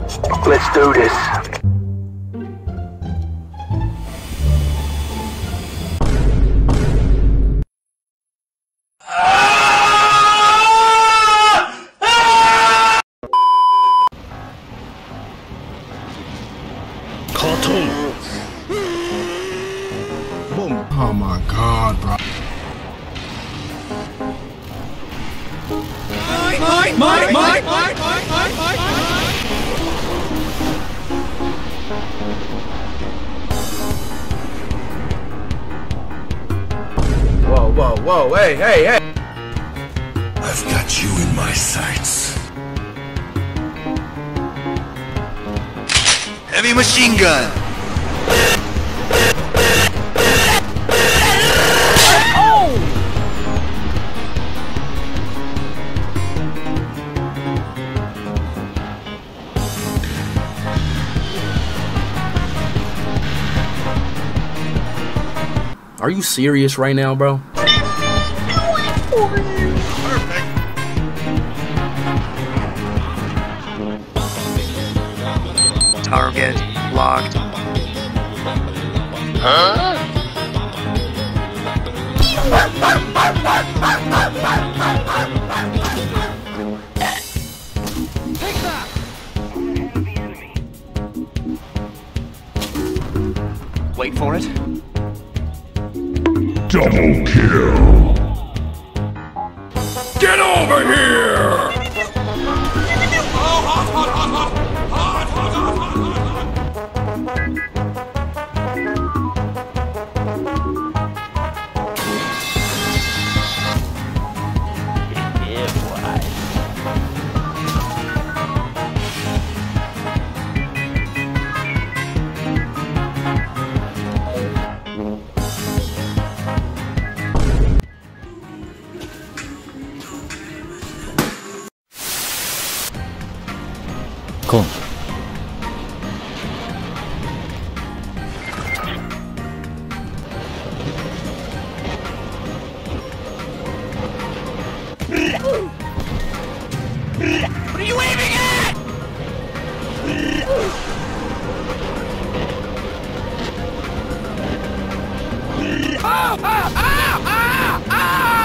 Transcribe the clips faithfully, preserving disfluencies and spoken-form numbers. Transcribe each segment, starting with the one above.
Let's do this. Oh my god, bro. Mine, mine, mine, mine, mine, mine, mine, mine. Whoa, whoa, whoa, hey, hey, hey! I've got you in my sights. Heavy machine gun! Are you serious right now, bro? Target locked. Huh? Take that! Wait for it. Double kill! Get over here! Oh, hot, hot, hot, hot! Hot, hot, hot, hot, Cool. What are you aiming at? Ah, ah, ah, ah, ah.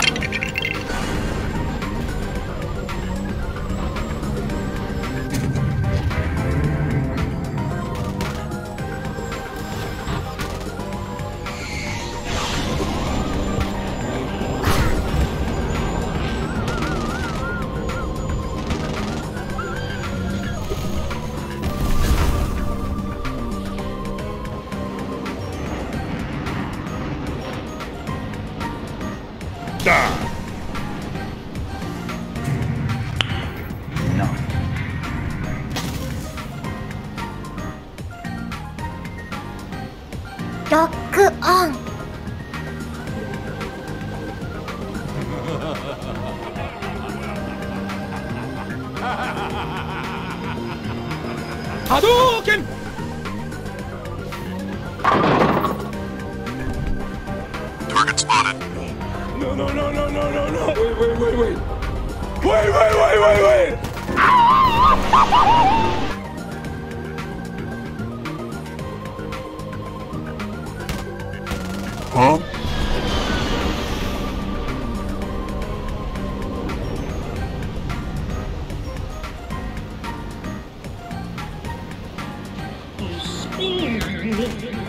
No. Lock on. Hadouken! Target spotted. No, no, no, no, no, no, no! Wait, wait, wait, wait! Wait, wait, wait, wait, wait! Huh? Mm-hmm.